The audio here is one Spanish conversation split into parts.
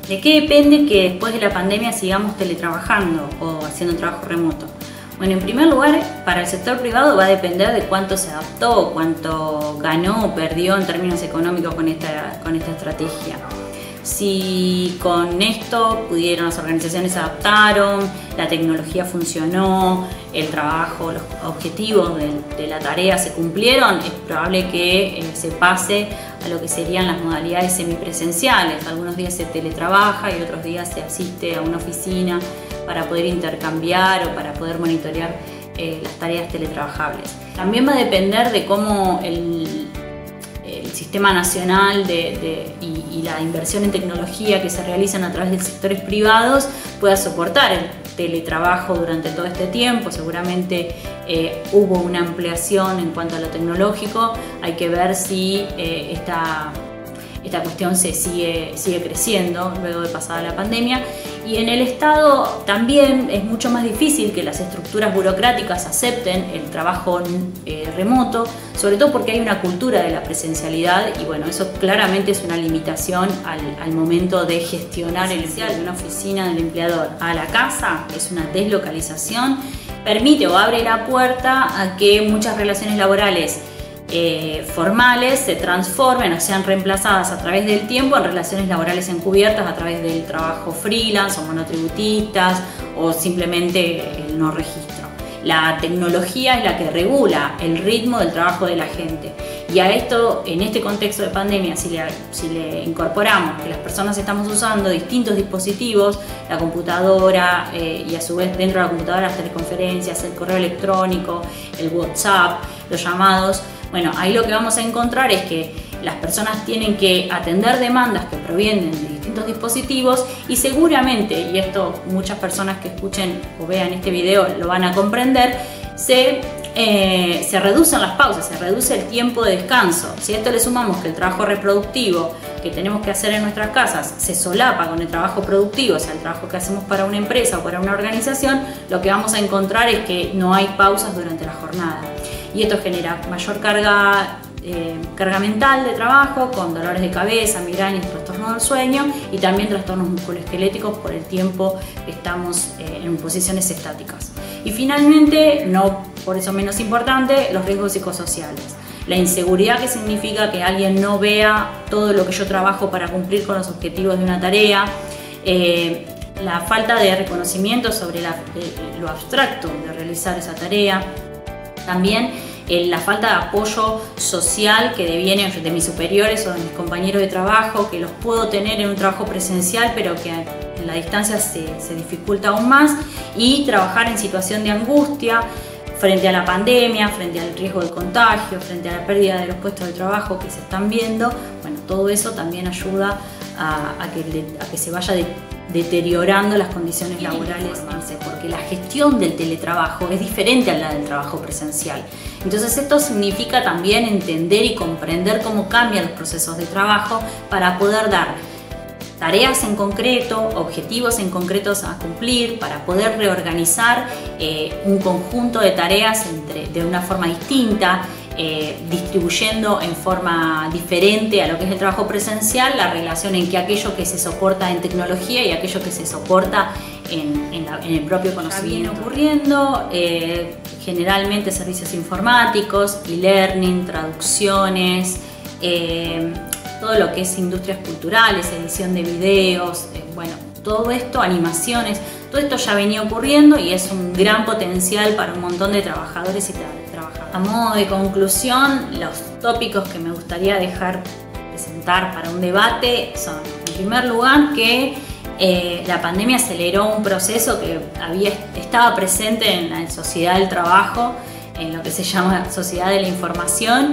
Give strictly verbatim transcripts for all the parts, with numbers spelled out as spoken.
¿De qué depende que después de la pandemia sigamos teletrabajando o haciendo trabajo remoto? Bueno, en primer lugar, para el sector privado va a depender de cuánto se adaptó, cuánto ganó o perdió en términos económicos con esta, con esta estrategia. Si con esto pudieron, las organizaciones se adaptaron, la tecnología funcionó, el trabajo, los objetivos de, de la tarea se cumplieron, es probable que eh, se pase a lo que serían las modalidades semipresenciales. Algunos días se teletrabaja y otros días se asiste a una oficina para poder intercambiar o para poder monitorear eh, las tareas teletrabajables. También va a depender de cómo el, el sistema nacional de, de, y, y la inversión en tecnología que se realizan a través de sectores privados pueda soportar el teletrabajo durante todo este tiempo. Seguramente eh, hubo una ampliación en cuanto a lo tecnológico. Hay que ver si eh, esta, esta cuestión se sigue, sigue creciendo luego de pasada la pandemia. Y en el Estado también es mucho más difícil que las estructuras burocráticas acepten el trabajo eh, remoto, sobre todo porque hay una cultura de la presencialidad y bueno, eso claramente es una limitación al, al momento de gestionar el empleo de una oficina del empleador a la casa. Es una deslocalización, permite o abre la puerta a que muchas relaciones laborales Eh, formales se transformen o sean reemplazadas a través del tiempo en relaciones laborales encubiertas a través del trabajo freelance o monotributistas o simplemente el no registro. La tecnología es la que regula el ritmo del trabajo de la gente y a esto, en este contexto de pandemia, si le, si le incorporamos que las personas estamos usando distintos dispositivos, la computadora eh, y a su vez dentro de la computadora las teleconferencias, el correo electrónico, el WhatsApp, los llamados. Bueno, ahí lo que vamos a encontrar es que las personas tienen que atender demandas que provienen de distintos dispositivos y seguramente, y esto muchas personas que escuchen o vean este video lo van a comprender, se, eh, se reducen las pausas, se reduce el tiempo de descanso. Si a esto le sumamos que el trabajo reproductivo que tenemos que hacer en nuestras casas se solapa con el trabajo productivo, o sea, el trabajo que hacemos para una empresa o para una organización, lo que vamos a encontrar es que no hay pausas durante la jornada. Y esto genera mayor carga, eh, carga mental de trabajo, con dolores de cabeza, migrañas, trastornos del sueño y también trastornos musculoesqueléticos por el tiempo que estamos eh, en posiciones estáticas. Y finalmente, no por eso menos importante, los riesgos psicosociales. La inseguridad que significa que alguien no vea todo lo que yo trabajo para cumplir con los objetivos de una tarea, eh, la falta de reconocimiento sobre la, eh, lo abstracto de realizar esa tarea. También eh, la falta de apoyo social que deviene de mis superiores o de mis compañeros de trabajo, que los puedo tener en un trabajo presencial, pero que en la distancia se, se dificulta aún más, y trabajar en situación de angustia frente a la pandemia, frente al riesgo de contagio, frente a la pérdida de los puestos de trabajo que se están viendo. Bueno, todo eso también ayuda a, a, que, a que se vaya de, deteriorando las condiciones laborales, porque la gestión del teletrabajo es diferente a la del trabajo presencial. Entonces esto significa también entender y comprender cómo cambian los procesos de trabajo para poder dar tareas en concreto, objetivos en concretos a cumplir, para poder reorganizar eh, un conjunto de tareas entre, de una forma distinta, eh, distribuyendo en forma diferente a lo que es el trabajo presencial, la relación en que aquello que se soporta en tecnología y aquello que se soporta en, en, la, en el propio conocimiento. Está bien ocurriendo, eh, generalmente servicios informáticos, e-learning, traducciones, eh, todo lo que es industrias culturales, edición de videos, eh, bueno, todo esto, animaciones, todo esto ya venía ocurriendo y es un gran potencial para un montón de trabajadores y trabajadoras. A modo de conclusión, los tópicos que me gustaría dejar presentar para un debate son, en primer lugar, que eh, la pandemia aceleró un proceso que había, estaba presente en la sociedad del trabajo, en lo que se llama sociedad de la información,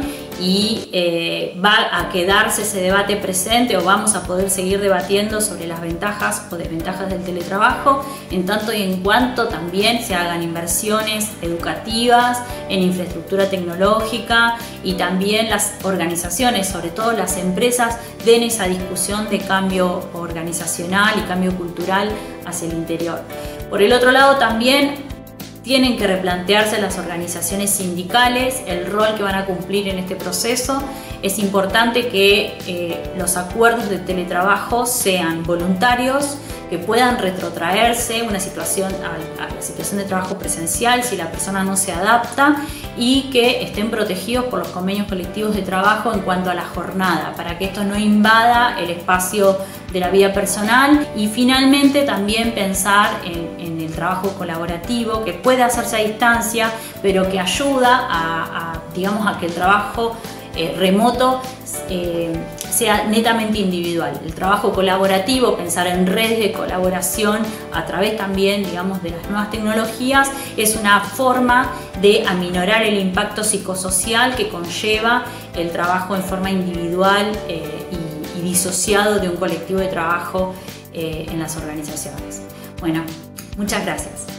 y eh, va a quedarse ese debate presente, o vamos a poder seguir debatiendo sobre las ventajas o desventajas del teletrabajo, en tanto y en cuanto también se hagan inversiones educativas en infraestructura tecnológica, y también las organizaciones, sobre todo las empresas, den esa discusión de cambio organizacional y cambio cultural hacia el interior. Por el otro lado, también Tienen que replantearse las organizaciones sindicales el rol que van a cumplir en este proceso. Es importante que eh, los acuerdos de teletrabajo sean voluntarios, que puedan retrotraerse una situación a, a la situación de trabajo presencial si la persona no se adapta, y que estén protegidos por los convenios colectivos de trabajo en cuanto a la jornada, para que esto no invada el espacio de la vida personal. Y finalmente también pensar en, en el trabajo colaborativo, que puede hacerse a distancia, pero que ayuda a, a, digamos, a que el trabajo eh, remoto eh, sea netamente individual. El trabajo colaborativo, pensar en redes de colaboración a través también, digamos, de las nuevas tecnologías, es una forma de aminorar el impacto psicosocial que conlleva el trabajo en forma individual eh, y, y disociado de un colectivo de trabajo eh, en las organizaciones. Bueno, muchas gracias.